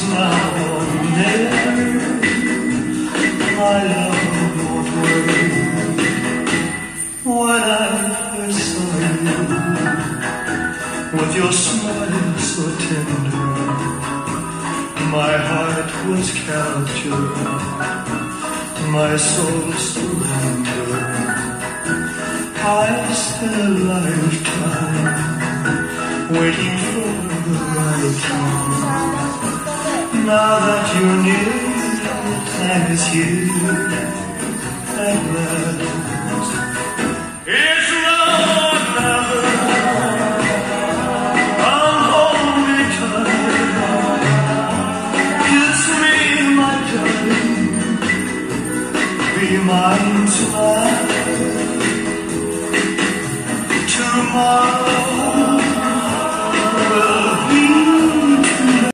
smile won't never, my love won't worry. When I first saw you, with your smile so tender, my heart was captured, my soul surrendered. I spent a lifetime waiting for the right time. Now that you're near, time is here, I'm glad.